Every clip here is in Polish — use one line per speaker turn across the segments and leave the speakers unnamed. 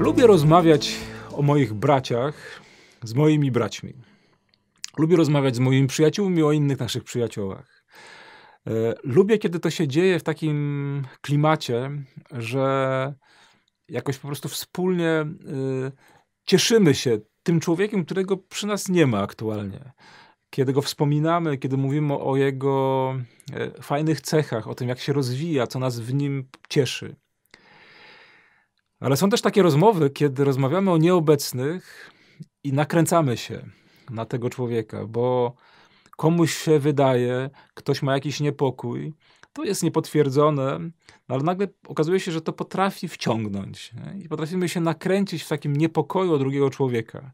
Lubię rozmawiać o moich braciach z moimi braćmi. Lubię rozmawiać z moimi przyjaciółmi o innych naszych przyjaciołach. Lubię, kiedy to się dzieje w takim klimacie, że jakoś po prostu wspólnie cieszymy się tym człowiekiem, którego przy nas nie ma aktualnie. Kiedy go wspominamy, kiedy mówimy o jego fajnych cechach, o tym, jak się rozwija, co nas w nim cieszy. Ale są też takie rozmowy, kiedy rozmawiamy o nieobecnych i nakręcamy się na tego człowieka, bo komuś się wydaje, ktoś ma jakiś niepokój, to jest niepotwierdzone, no ale nagle okazuje się, że to potrafi wciągnąć. Nie? I potrafimy się nakręcić w takim niepokoju o drugiego człowieka.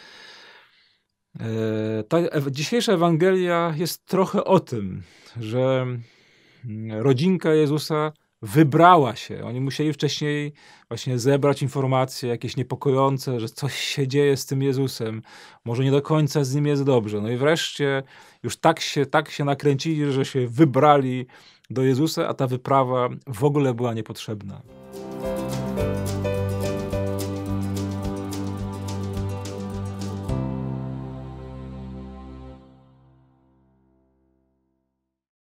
Ta dzisiejsza Ewangelia jest trochę o tym, że rodzinka Jezusa wybrała się. Oni musieli wcześniej właśnie zebrać informacje jakieś niepokojące, że coś się dzieje z tym Jezusem. Może nie do końca z nim jest dobrze. No i wreszcie już tak się nakręcili, że się wybrali do Jezusa, a ta wyprawa w ogóle była niepotrzebna.